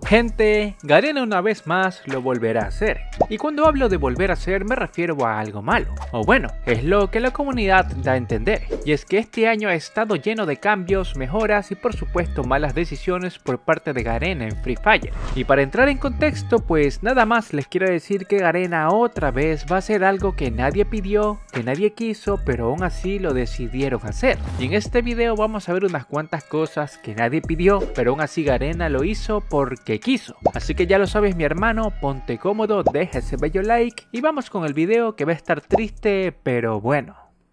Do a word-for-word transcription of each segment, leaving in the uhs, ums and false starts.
Gente, Garena una vez más lo volverá a hacer. Y cuando hablo de volver a hacer me refiero a algo malo. O bueno, es lo que la comunidad da a entender. Y es que este año ha estado lleno de cambios, mejoras y por supuesto malas decisiones por parte de Garena en Free Fire. Y para entrar en contexto, pues nada más les quiero decir que Garena otra vez va a hacer algo que nadie pidió, que nadie quiso, pero aún así lo decidieron hacer. Y en este video vamos a ver unas cuantas cosas que nadie pidió, pero aún así Garena lo hizo porque quiso. Así que ya lo sabes mi hermano, ponte cómodo, deja ese bello like y vamos con el video que va a estar triste pero bueno.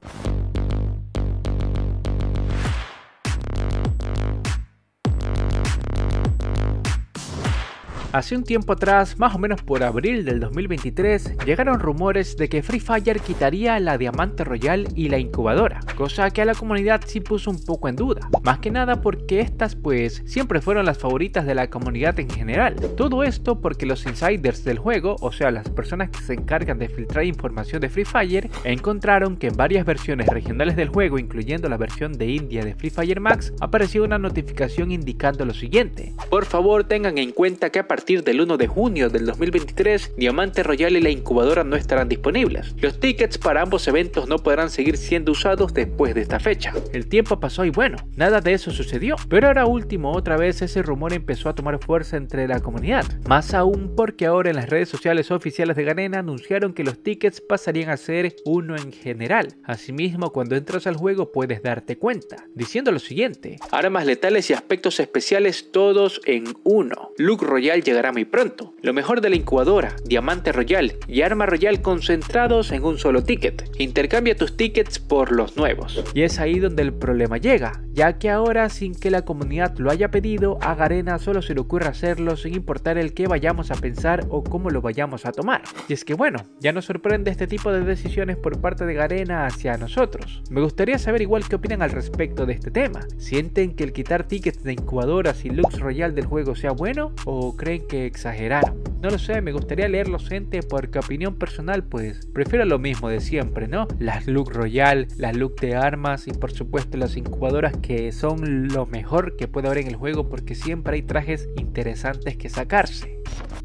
Hace un tiempo atrás, más o menos por abril del dos mil veintitrés, llegaron rumores de que Free Fire quitaría la Diamante Royal y la incubadora, cosa que a la comunidad sí puso un poco en duda, más que nada porque estas pues siempre fueron las favoritas de la comunidad en general. Todo esto porque los insiders del juego, o sea las personas que se encargan de filtrar información de Free Fire, encontraron que en varias versiones regionales del juego, incluyendo la versión de India de Free Fire Max, apareció una notificación indicando lo siguiente: por favor tengan en cuenta que a partir A partir del uno de junio del dos mil veintitrés, Diamante Royal y la incubadora no estarán disponibles. Los tickets para ambos eventos no podrán seguir siendo usados después de esta fecha. El tiempo pasó y bueno, nada de eso sucedió. Pero ahora último, otra vez ese rumor empezó a tomar fuerza entre la comunidad. Más aún porque ahora en las redes sociales oficiales de Garena anunciaron que los tickets pasarían a ser uno en general. Asimismo, cuando entras al juego puedes darte cuenta, diciendo lo siguiente: armas letales y aspectos especiales todos en uno. Look Royal llegará muy pronto. Lo mejor de la incubadora, Diamante Royal y Arma Royal concentrados en un solo ticket. Intercambia tus tickets por los nuevos. Y es ahí donde el problema llega, ya que ahora sin que la comunidad lo haya pedido, a Garena solo se le ocurre hacerlo sin importar el que vayamos a pensar o cómo lo vayamos a tomar. Y es que bueno, ya nos sorprende este tipo de decisiones por parte de Garena hacia nosotros. Me gustaría saber igual qué opinan al respecto de este tema. ¿Sienten que el quitar tickets de incubadoras y Lux Royal del juego sea bueno o creen que exageraron? No lo sé, me gustaría leerlos gente, porque opinión personal pues prefiero lo mismo de siempre, ¿no? Las Look Royal, las Look de armas y por supuesto las incubadoras, que son lo mejor que puede haber en el juego porque siempre hay trajes interesantes que sacarse.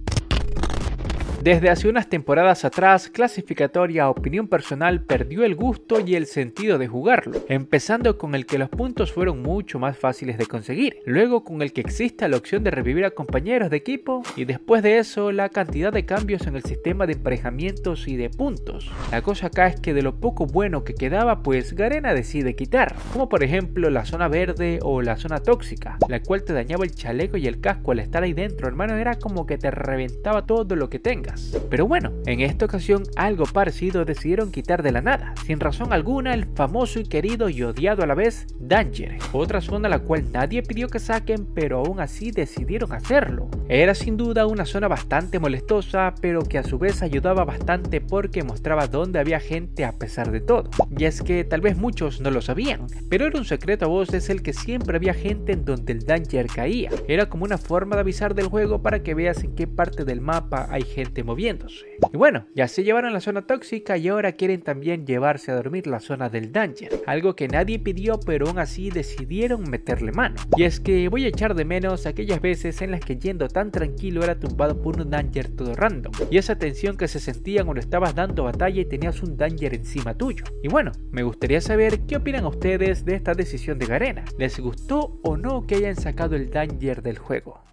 Desde hace unas temporadas atrás, Clasificatoria Opinión Personal perdió el gusto y el sentido de jugarlo, empezando con el que los puntos fueron mucho más fáciles de conseguir, luego con el que exista la opción de revivir a compañeros de equipo y después de eso la cantidad de cambios en el sistema de emparejamientos y de puntos. La cosa acá es que de lo poco bueno que quedaba pues Garena decide quitar, como por ejemplo la zona verde o la zona tóxica, la cual te dañaba el chaleco y el casco al estar ahí dentro, hermano, era como que te reventaba todo lo que tengas. Pero bueno, en esta ocasión algo parecido decidieron quitar de la nada, sin razón alguna, el famoso y querido y odiado a la vez Danger, otra zona la cual nadie pidió que saquen, pero aún así decidieron hacerlo. Era sin duda una zona bastante molestosa, pero que a su vez ayudaba bastante porque mostraba dónde había gente a pesar de todo. Y es que tal vez muchos no lo sabían, pero era un secreto a voces el que siempre había gente en donde el Danger caía. Era como una forma de avisar del juego para que veas en qué parte del mapa hay gente moviéndose. Y bueno, ya se llevaron la zona tóxica y ahora quieren también llevarse a dormir la zona del Danger, algo que nadie pidió pero aún así decidieron meterle mano. Y es que voy a echar de menos aquellas veces en las que yendo tan tranquilo era tumbado por un Danger todo random, y esa tensión que se sentía cuando estabas dando batalla y tenías un Danger encima tuyo. Y bueno, me gustaría saber qué opinan ustedes de esta decisión de Garena. ¿Les gustó o no que hayan sacado el Danger del juego?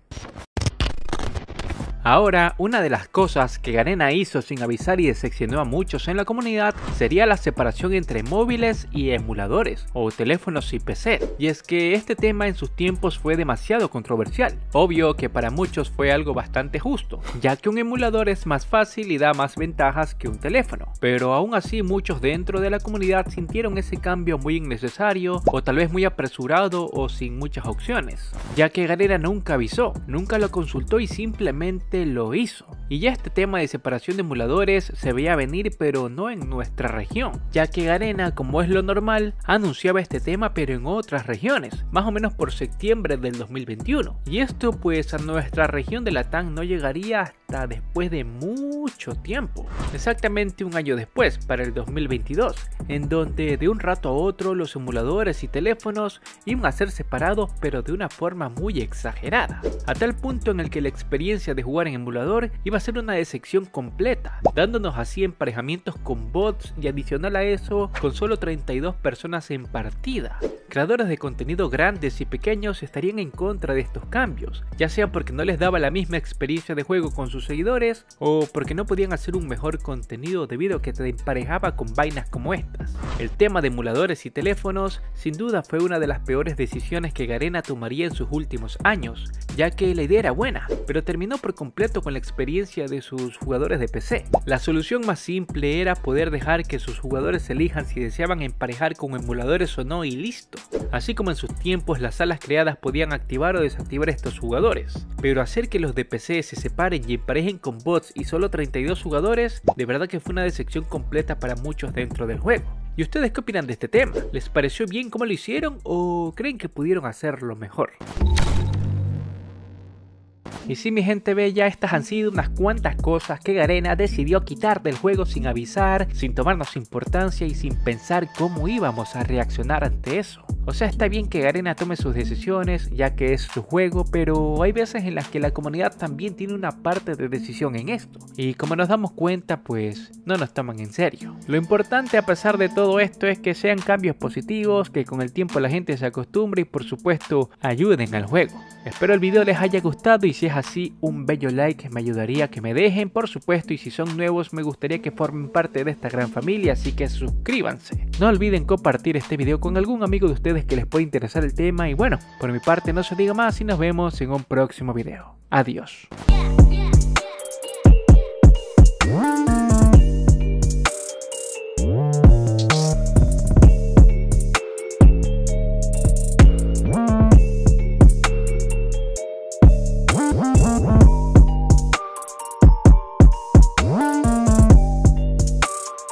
Ahora, una de las cosas que Garena hizo sin avisar y decepcionó a muchos en la comunidad sería la separación entre móviles y emuladores o teléfonos y P C. Y es que este tema en sus tiempos fue demasiado controversial. Obvio que para muchos fue algo bastante justo, ya que un emulador es más fácil y da más ventajas que un teléfono. Pero aún así muchos dentro de la comunidad sintieron ese cambio muy innecesario o tal vez muy apresurado o sin muchas opciones, ya que Garena nunca avisó, nunca lo consultó y simplemente lo hizo. Y ya este tema de separación de emuladores se veía venir, pero no en nuestra región, ya que Garena, como es lo normal, anunciaba este tema pero en otras regiones, más o menos por septiembre del dos mil veintiuno. Y esto pues a nuestra región de Latam no llegaría hasta después de mucho tiempo, exactamente un año después, para el dos mil veintidós, en donde de un rato a otro los emuladores y teléfonos iban a ser separados, pero de una forma muy exagerada, a tal punto en el que la experiencia de jugar en emulador iba a ser una decepción completa, dándonos así emparejamientos con bots y adicional a eso con solo treinta y dos personas en partida. Creadores de contenido grandes y pequeños estarían en contra de estos cambios, ya sea porque no les daba la misma experiencia de juego con sus seguidores o porque no podían hacer un mejor contenido debido a que te emparejaba con vainas como estas. El tema de emuladores y teléfonos sin duda fue una de las peores decisiones que Garena tomaría en sus últimos años, ya que la idea era buena, pero terminó por completo con la experiencia de sus jugadores de P C. La solución más simple era poder dejar que sus jugadores elijan si deseaban emparejar con emuladores o no y listo. Así como en sus tiempos las salas creadas podían activar o desactivar estos jugadores. Pero hacer que los de P C se separen y emparejen con bots y solo treinta y dos jugadores, de verdad que fue una decepción completa para muchos dentro del juego. ¿Y ustedes qué opinan de este tema? ¿Les pareció bien cómo lo hicieron o creen que pudieron hacerlo mejor? Y sí, mi gente bella, estas han sido unas cuantas cosas que Garena decidió quitar del juego sin avisar, sin tomarnos importancia y sin pensar cómo íbamos a reaccionar ante eso. O sea, está bien que Garena tome sus decisiones, ya que es su juego, pero hay veces en las que la comunidad también tiene una parte de decisión en esto. Y como nos damos cuenta, pues no nos toman en serio. Lo importante a pesar de todo esto es que sean cambios positivos, que con el tiempo la gente se acostumbre y por supuesto ayuden al juego. Espero el video les haya gustado y si es así, un bello like me ayudaría a que me dejen, por supuesto, y si son nuevos me gustaría que formen parte de esta gran familia, así que suscríbanse. No olviden compartir este video con algún amigo de ustedes que les pueda interesar el tema y bueno, por mi parte no se diga más y nos vemos en un próximo video. Adiós. Yeah, yeah.